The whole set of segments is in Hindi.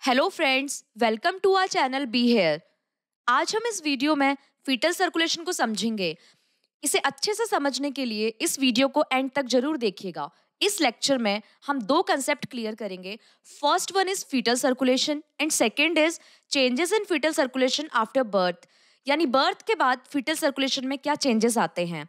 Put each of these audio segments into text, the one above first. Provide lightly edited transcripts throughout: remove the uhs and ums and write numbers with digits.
Hello friends, welcome to our channel be here. आज हम इस वीडियो में फीटल सर्कुलेशन को समझेंगे। इसे अच्छे से समझने के लिए इस वीडियो को एंड तक जरूर देखिएगा। इस लेक्चर में हम दो कंसेप्ट क्लियर करेंगे। First one is fetal circulation and second is changes in fetal circulation after birth, यानी बर्थ के बाद फीटल सर्कुलेशन में क्या चेंजेस आते हैं।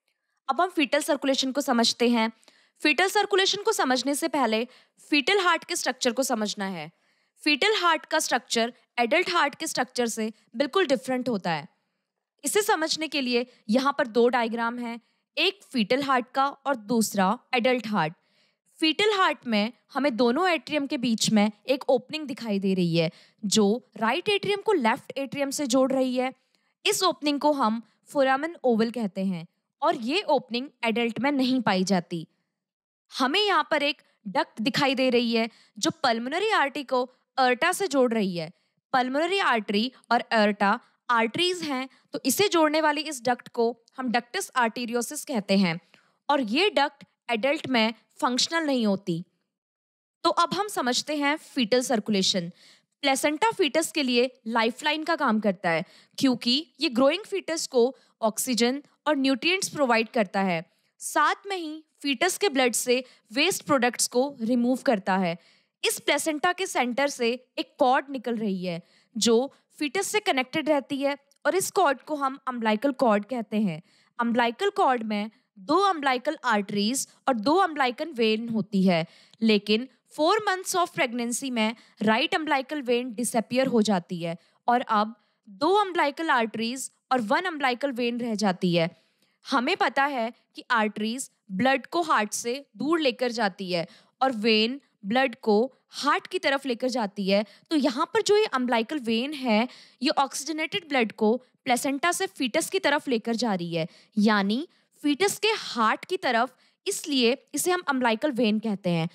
अब हम फीटल सर्कुलेशन को समझते हैं। फीटल सर्कुलेशन को समझने से पहले फीटल हार्ट के स्ट्रक्चर को समझना है। फीटल हार्ट का स्ट्रक्चर एडल्ट हार्ट के स्ट्रक्चर से बिल्कुल डिफरेंट होता है। इसे समझने के लिए यहाँ पर दो डायग्राम हैं, एक फीटल हार्ट का और दूसरा एडल्ट हार्ट। फीटल हार्ट में हमें दोनों एट्रियम के बीच में एक ओपनिंग दिखाई दे रही है जो राइट एट्रियम को लेफ्ट एट्रियम से जोड़ रही है। इस ओपनिंग को हम फोरामेन ओवल कहते हैं और ये ओपनिंग एडल्ट में नहीं पाई जाती। हमें यहाँ पर एक डक्ट दिखाई दे रही है जो पल्मोनरी आर्टरी को अर्टा से जोड़ रही है। पल्मोनरी आर्टरी और अर्टा आर्टरीज हैं, तो इसे जोड़ने वाली इस डक्ट को हम डक्टस आर्टेरियोसिस कहते हैं और ये डक्ट एडल्ट में फंक्शनल नहीं होती। तो अब हम समझते हैं फीटल सर्कुलेशन। प्लेसेंटा फीटस के लिए लाइफलाइन का काम करता है क्योंकि ये ग्रोइंग फीटस को ऑक्सीजन और न्यूट्रिएंट्स प्रोवाइड करता है। साथ में ही फीटस के ब्लड से वेस्ट प्रोडक्ट्स को रिमूव करता है। इस प्लेसेंटा के सेंटर से एक कॉर्ड निकल रही है जो फीटस से कनेक्टेड रहती है और इस कॉर्ड को हम अम्बिलिकल कॉर्ड कहते हैं। अम्बिलिकल कॉर्ड में दो अम्बिलिकल आर्टरीज और दो अम्बिलिकल वेन होती है, लेकिन 4 मंथ्स ऑफ प्रेगनेंसी में राइट अम्बिलिकल वेन डिसअपियर हो जाती है और अब दो अम्बिलिकल आर्टरीज और 1 अम्बिलिकल वेन रह जाती है। हमें पता है कि आर्टरीज ब्लड को हार्ट से दूर लेकर जाती है और वेन ब्लड को हार्ट की तरफ लेकर जाती है। तो यहाँ पर जो ये अम्बिलिकल वेन है, ये ऑक्सीजनेटेड ब्लड को प्लेसेंटा से फीटस की तरफ लेकर जा रही है, यानी फीटस के हार्ट की तरफ। इसलिए इसे हम अम्बिलिकल वेन कहते हैं।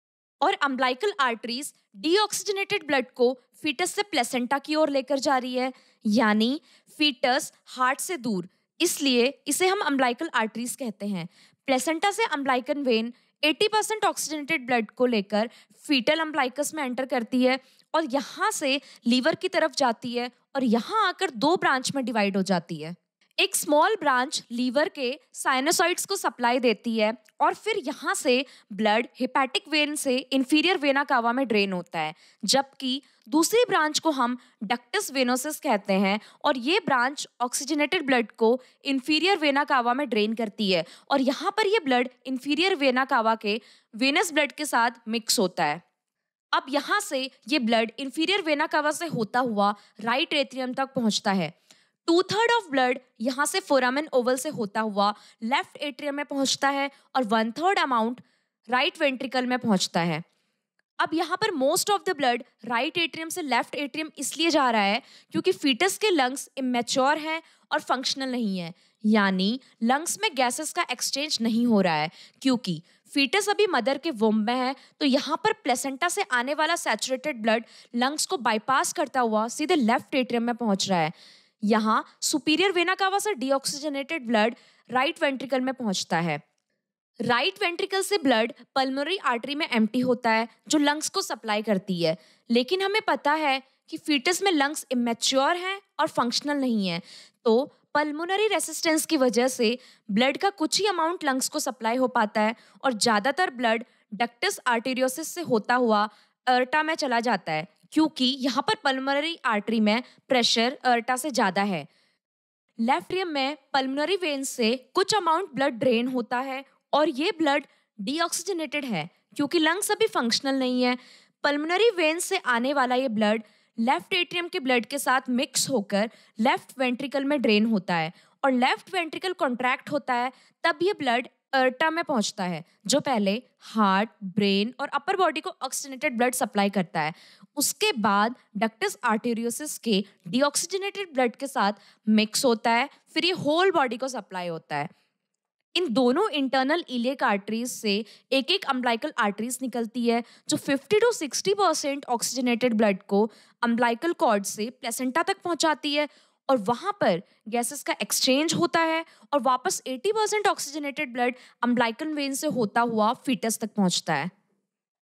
और अम्बिलिकल आर्टरीज डीऑक्सीजनेटेड ब्लड को फीटस से प्लेसेंटा की ओर लेकर जा रही है, यानी फीटस हार्ट से दूर। इसलिए इसे हम अम्बिलिकल आर्टरीज कहते हैं। प्लेसेंटा से अम्बिलिकल वेन 80% ऑक्सीजनेटेड ब्लड को लेकर फीटल अम्बिलिकस में एंटर करती है और यहाँ से लीवर की तरफ जाती है और यहाँ आकर दो ब्रांच में डिवाइड हो जाती है। एक स्मॉल ब्रांच लीवर के साइनोसॉइड्स को सप्लाई देती है और फिर यहाँ से ब्लड हेपेटिक वेन से इंफीरियर वेना कावा में ड्रेन होता है, जबकि दूसरी ब्रांच को हम डक्टस वेनोसिस कहते हैं और ये ब्रांच ऑक्सीजनेटेड ब्लड को इंफीरियर वेना कावा में ड्रेन करती है और यहाँ पर ये ब्लड इंफीरियर वेना कावा के वेनस ब्लड के साथ मिक्स होता है। अब यहाँ से ये ब्लड इंफीरियर वेना कावा से होता हुआ राइट एट्रियम तक पहुँचता है। 2/3 ऑफ ब्लड यहाँ से फोरामेन ओवल से होता हुआ लेफ्ट एट्रियम में पहुँचता है और 1/3 अमाउंट राइट वेंट्रिकल में पहुँचता है। अब यहाँ पर most of the blood right atrium से लेफ्ट एट्रियम इसलिए जा रहा है क्योंकि फीटस के लंग्स इमेच्योर हैं और फंक्शनल नहीं है, यानी लंग्स में गैसेस का एक्सचेंज नहीं हो रहा है क्योंकि फीटस अभी मदर के वुम्ब में है। तो यहाँ पर प्लेसेंटा से आने वाला सैचुरेटेड ब्लड लंग्स को बाईपास करता हुआ सीधे लेफ्ट एट्रियम में पहुँच रहा है। यहाँ सुपीरियर वेना कावा से डीऑक्सीजनेटेड ब्लड राइट वेंट्रिकल में पहुँचता है। राइट वेंट्रिकल से ब्लड पल्मोनरी आर्टरी में एम्प्टी होता है जो लंग्स को सप्लाई करती है, लेकिन हमें पता है कि फीटस में लंग्स इमेच्योर हैं और फंक्शनल नहीं है। तो पल्मोनरी रेसिस्टेंस की वजह से ब्लड का कुछ ही अमाउंट लंग्स को सप्लाई हो पाता है और ज़्यादातर ब्लड डक्टस आर्टेरियोसिस से होता हुआ अर्टा में चला जाता है क्योंकि यहाँ पर पल्मोनरी आर्टरी में प्रेशर अर्टा से ज़्यादा है। लेफ्ट एट्रियम में पल्मोनरी वेन से कुछ अमाउंट ब्लड ड्रेन होता है और ये ब्लड डीऑक्सीजनेटेड है क्योंकि लंग्स अभी फंक्शनल नहीं है। पल्मोनरी वेन से आने वाला ये ब्लड लेफ्ट एट्रियम के ब्लड के साथ मिक्स होकर लेफ्ट वेंट्रिकल में ड्रेन होता है और लेफ्ट वेंट्रिकल कॉन्ट्रैक्ट होता है, तब ये ब्लड अर्टा में पहुंचता है जो पहले हार्ट, ब्रेन और अपर बॉडी को ऑक्सीजनेटेड ब्लड सप्लाई करता है। उसके बाद डक्टस आर्टेरियोसिस के डीऑक्सीजनेटेड ब्लड के साथ मिक्स होता है, फिर ये होल बॉडी को सप्लाई होता है। इन दोनों इंटरनल इलियक आर्टरीज से एक एक अम्बिलिकल आर्टरीज निकलती है जो 50 to 60% ऑक्सीजनेटेड ब्लड को अम्बिलिकल कॉर्ड से प्लेसेंटा तक पहुंचाती है और वहां पर गैसेस का एक्सचेंज होता है और वापस 80% ऑक्सीजनेटेड ब्लड अम्बिलिकल वेन से होता हुआ फीटस तक पहुंचता है।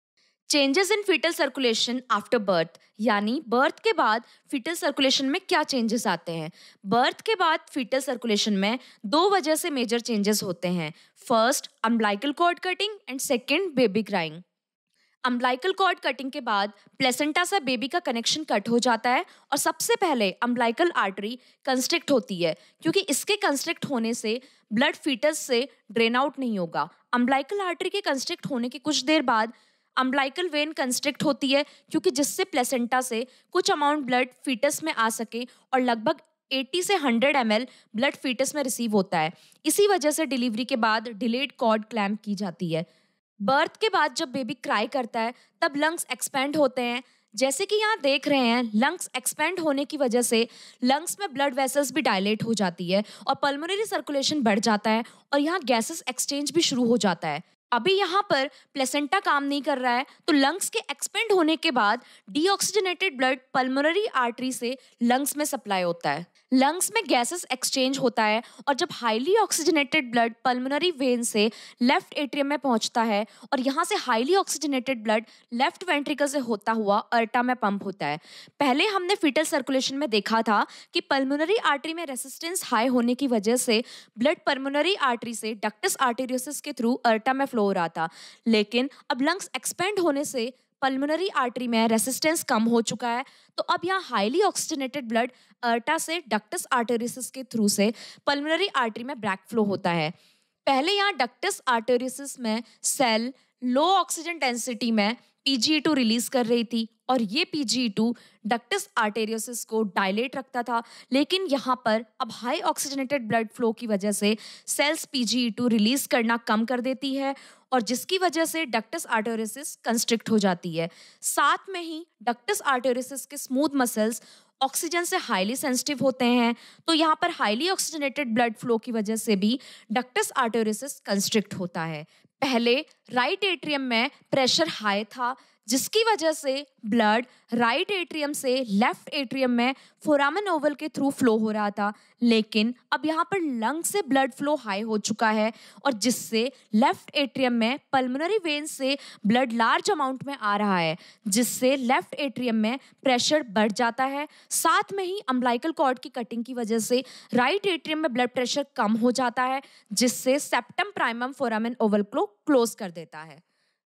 Changes in fetal circulation after birth, यानी बर्थ के बाद फीटल सर्कुलेशन में क्या चेंजेस आते हैं। बर्थ के बाद फीटल सर्कुलेशन में दो वजह से मेजर चेंजेस होते हैं। First, umbilical cord cutting and second, baby crying. Umbilical cord cutting के बाद प्लेसेंटा से बेबी का कनेक्शन कट हो जाता है और सबसे पहले अम्बिलिकल आर्टरी कंस्ट्रिक्ट होती है, क्योंकि इसके कंस्ट्रिक्ट होने से ब्लड फीटस से ड्रेन आउट नहीं होगा। अम्बिलिकल आर्टरी के कंस्ट्रिक्ट होने के कुछ देर बाद अम्बिलिकल वेन कंस्ट्रिक्ट होती है, क्योंकि जिससे प्लेसेंटा से कुछ अमाउंट ब्लड फीटस में आ सके और लगभग 80 से 100 ml ब्लड फीटस में रिसीव होता है। इसी वजह से डिलीवरी के बाद डिलेड कॉर्ड क्लैम्प की जाती है। बर्थ के बाद जब बेबी क्राई करता है तब लंग्स एक्सपेंड होते हैं। जैसे कि यहाँ देख रहे हैं, लंग्स एक्सपेंड होने की वजह से लंग्स में ब्लड वेसल्स भी डायलेट हो जाती है और पल्मोनरी सर्कुलेशन बढ़ जाता है और यहाँ गैसेस एक्सचेंज भी शुरू हो जाता है। अभी यहाँ पर प्लेसेंटा काम नहीं कर रहा है, तो लंग्स के एक्सपेंड होने के बाद डीऑक्सीजनेटेड ब्लड पल्मोनरी आर्टरी से लंग्स में सप्लाई होता है। लंग्स में गैसेस एक्सचेंज होता है और जब highly oxygenated blood pulmonary vein से लेफ्ट एट्रियम में पहुंचता है और यहाँ से highly oxygenated blood left ventricle से होता हुआ अर्टा में पंप होता है। पहले हमने फीटल सर्कुलेशन में देखा था कि पल्मोनरी आर्टरी में रेसिस्टेंस हाई होने की वजह से ब्लड पल्मोनरी आर्टरी से डक्टस आर्टेरियोसिस के थ्रू अर्टा में फ्लो हो रहा था, लेकिन अब लंग्स एक्सपेंड होने से पल्मोनरी आर्टरी में रेसिस्टेंस कम हो चुका है, तो अब यहाँ हाईली ऑक्सीजनेटेड ब्लड अर्टा से डक्टस आर्टेरियोसिस के थ्रू से पल्मोनरी आर्टरी में बैक फ्लो होता है। पहले यहाँ डक्टस आर्टेरियोसिस में सेल लो ऑक्सीजन डेंसिटी में PGE2 रिलीज कर रही थी और ये PGE2 डक्टस आर्टेरियोसिस को डायलेट रखता था, लेकिन यहाँ पर अब हाई ऑक्सीजनेटेड ब्लड फ्लो की वजह से सेल्स PGE2 रिलीज करना कम कर देती है और जिसकी वजह से डक्टस आर्टेरियोसिस कंस्ट्रिक्ट हो जाती है। साथ में ही डक्टस आर्टेरियोसिस के स्मूथ मसल्स ऑक्सीजन से हाईली सेंसिटिव होते हैं, तो यहाँ पर हाईली ऑक्सीजनेटेड ब्लड फ्लो की वजह से भी डक्टस आर्टेरियोसिस कंस्ट्रिक्ट होता है। पहले राइट एट्रियम में प्रेशर हाई था, जिसकी वजह से ब्लड राइट एट्रियम से लेफ्ट एट्रियम में फोरामेन ओवल के थ्रू फ्लो हो रहा था, लेकिन अब यहाँ पर लंग से ब्लड फ्लो हाई हो चुका है और जिससे लेफ्ट एट्रियम में पल्मोनरी वेन से ब्लड लार्ज अमाउंट में आ रहा है, जिससे लेफ्ट एट्रियम में प्रेशर बढ़ जाता है। साथ में ही अम्बिलिकल कॉर्ड की कटिंग की वजह से राइट एट्रियम में ब्लड प्रेशर कम हो जाता है, जिससे सेप्टम प्राइमम फोरामेन ओवल को क्लोज कर देता है।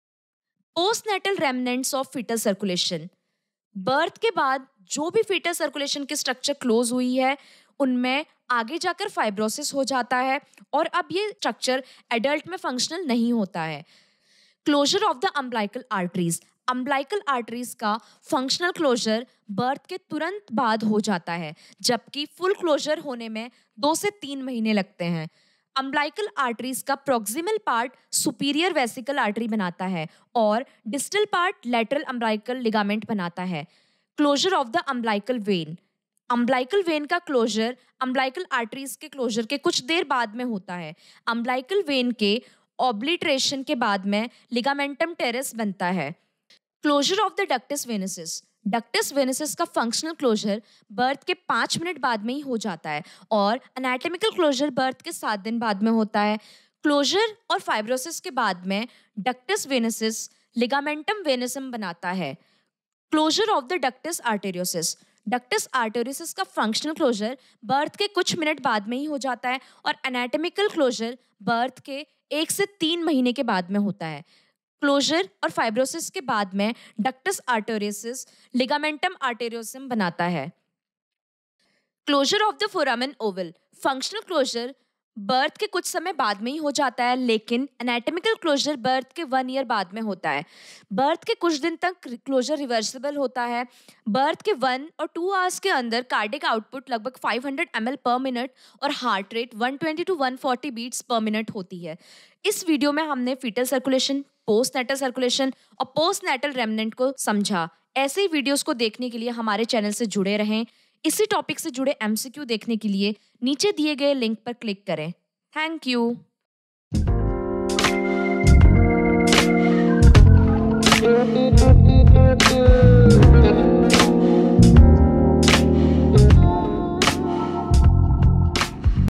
Postnatal remnants of fetal circulation, birth के बाद जो भी फीटल सर्कुलेशन की स्ट्रक्चर क्लोज हुई है उनमें आगे जाकर फाइब्रोसिस हो जाता है और अब ये स्ट्रक्चर एडल्ट में फंक्शनल नहीं होता है। Closure of the umbilical arteries, umbilical arteries का फंक्शनल क्लोजर बर्थ के तुरंत बाद हो जाता है, जबकि फुल क्लोजर होने में 2 से 3 महीने लगते हैं। अम्बिलिकल आर्टरीज का proximal part superior vesical artery बनाता है और distal part lateral umbilical ligament बनाता है। Closure of the umbilical vein, umbilical vein का क्लोजर अम्बिलिकल आर्टरीज के क्लोजर के कुछ देर बाद में होता है। अम्बिलिकल वेन के ऑब्लिटरेशन के बाद में लिगामेंटम टेरेस बनता है। Closure of the ductus venosus, ductus venosus का फंक्शनल क्लोजर बर्थ के 5 मिनट बाद में ही हो जाता है और एनाटॉमिकल क्लोजर बर्थ के 7 दिन बाद में होता है। क्लोजर और फाइब्रोसिस के बाद में डक्टस वेनसिस लिगामेंटम वेनसम बनाता है। Closure of the ductus arteriosus, ductus arteriosus का फंक्शनल क्लोजर बर्थ के कुछ मिनट बाद में ही हो जाता है और एनाटॉमिकल क्लोजर बर्थ के 1 से 3 महीने के बाद में होता है। क्लोजर और फाइब्रोसिस के बाद में डक्टस आर्टेरियोसिस लिगामेंटम आर्टेरियोसम बनाता है। Closure of the foramen ovale, functional closure birth के कुछ समय बाद में ही हो जाता है, लेकिन एनाटॉमिकल क्लोजर बर्थ के 1 ईयर बाद में होता है। बर्थ के कुछ दिन तक क्लोजर रिवर्सिबल होता है। बर्थ के 1 और 2 आवर्स के अंदर कार्डिक आउटपुट लगभग 500 ml पर मिनट और हार्ट रेट 120 to 140 बीट्स पर मिनट होती है। इस वीडियो में हमने फीटल सर्कुलेशन, पोस्टनेटल सर्कुलेशन और पोस्टनेटल रेमनेंट को समझा। ऐसे ही वीडियोस को देखने के लिए हमारे चैनल से जुड़े रहें। इसी टॉपिक से जुड़े MCQ देखने के लिए नीचे दिए गए लिंक पर क्लिक करें। Thank you.